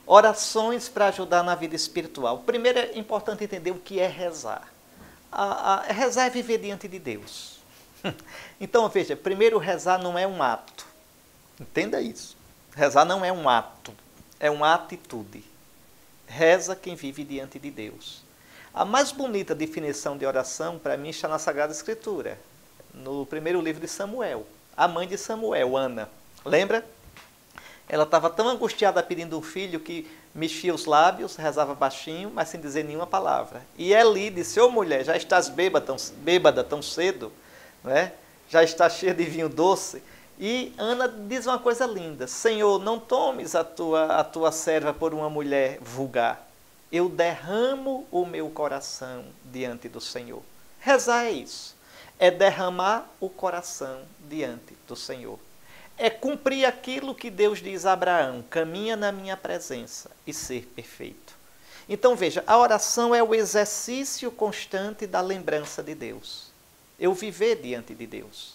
Orações para ajudar na vida espiritual. Primeiro é importante entender o que é rezar. Rezar é viver diante de Deus. Então, veja, primeiro rezar não é um ato. Entenda isso. Rezar não é um ato, é uma atitude. Reza quem vive diante de Deus. A mais bonita definição de oração, para mim, está na Sagrada Escritura, no primeiro livro de Samuel. A mãe de Samuel, Ana. Lembra? Ela estava tão angustiada pedindo um filho que mexia os lábios, rezava baixinho, mas sem dizer nenhuma palavra. E Eli disse: ô mulher, já estás bêbada tão cedo, não é? Já está cheia de vinho doce. E Ana diz uma coisa linda: Senhor, não tomes a tua serva por uma mulher vulgar. Eu derramo o meu coração diante do Senhor. Rezar é isso. É derramar o coração diante do Senhor. É cumprir aquilo que Deus diz a Abraão: caminha na minha presença e ser perfeito. Então veja, a oração é o exercício constante da lembrança de Deus. Eu viver diante de Deus.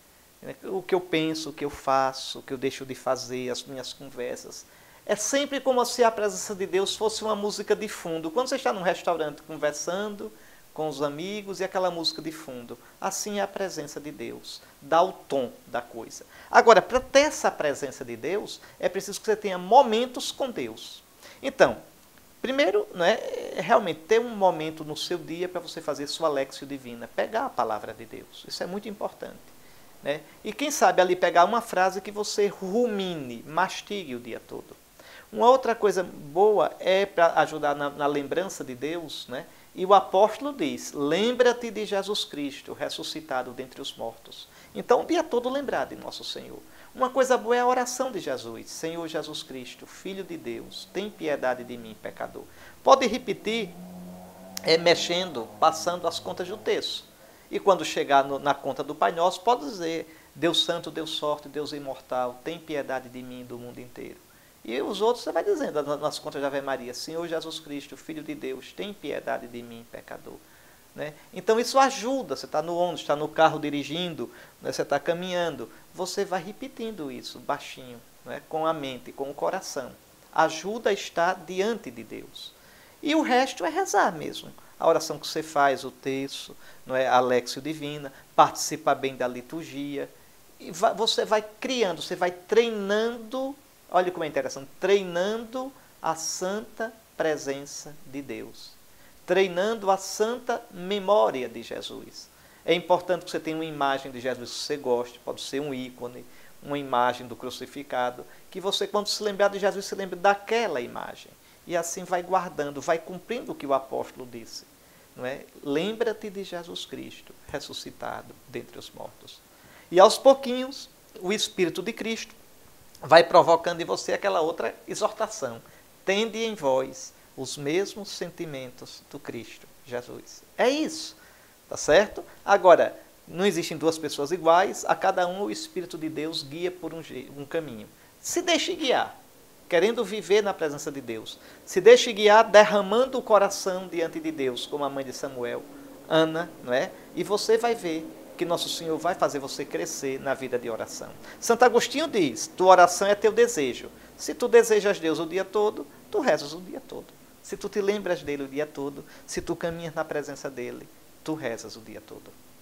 O que eu penso, o que eu faço, o que eu deixo de fazer, as minhas conversas. É sempre como se a presença de Deus fosse uma música de fundo. Quando você está num restaurante conversando com os amigos e aquela música de fundo, assim é a presença de Deus, dá o tom da coisa. Agora, para ter essa presença de Deus, é preciso que você tenha momentos com Deus. Então, primeiro, é realmente ter um momento no seu dia para você fazer sua Léxio Divina, pegar a palavra de Deus, isso é muito importante. Né? E quem sabe ali pegar uma frase que você rumine, mastigue o dia todo. Uma outra coisa boa é para ajudar na lembrança de Deus, né? E o apóstolo diz: lembra-te de Jesus Cristo, ressuscitado dentre os mortos. Então, o dia todo lembrar de nosso Senhor. Uma coisa boa é a oração de Jesus: Senhor Jesus Cristo, Filho de Deus, tem piedade de mim, pecador. Pode repetir, mexendo, passando as contas do texto. E quando chegar na conta do Pai Nosso, pode dizer: Deus Santo, Deus Forte, Deus Imortal, tem piedade de mim e do mundo inteiro. E os outros você vai dizendo nas contas de Ave Maria: Senhor Jesus Cristo, Filho de Deus, tem piedade de mim, pecador. Né? Então isso ajuda. Você está no ônibus, está no carro dirigindo, né? Você está caminhando, você vai repetindo isso baixinho, né? Com a mente, com o coração. Ajuda a estar diante de Deus. E o resto é rezar mesmo. A oração que você faz, o terço, não é? A Léxio Divina, participar bem da liturgia. E você vai criando, você vai treinando. Olha como é interessante, treinando a santa presença de Deus, treinando a santa memória de Jesus. É importante que você tenha uma imagem de Jesus que você goste, pode ser um ícone, uma imagem do crucificado, que você, quando se lembrar de Jesus, se lembre daquela imagem. E assim vai guardando, vai cumprindo o que o apóstolo disse. Não é? Lembra-te de Jesus Cristo, ressuscitado dentre os mortos. E aos pouquinhos, o Espírito de Cristo vai provocando em você aquela outra exortação: tende em vós os mesmos sentimentos do Cristo Jesus. É isso, tá certo? Agora, não existem duas pessoas iguais, a cada um o Espírito de Deus guia por um caminho. Se deixe guiar, querendo viver na presença de Deus. Se deixe guiar derramando o coração diante de Deus, como a mãe de Samuel, Ana, não é? E você vai ver que Nosso Senhor vai fazer você crescer na vida de oração. Santo Agostinho diz: tua oração é teu desejo. Se tu desejas Deus o dia todo, tu rezas o dia todo. Se tu te lembras dele o dia todo, se tu caminhas na presença dele, tu rezas o dia todo.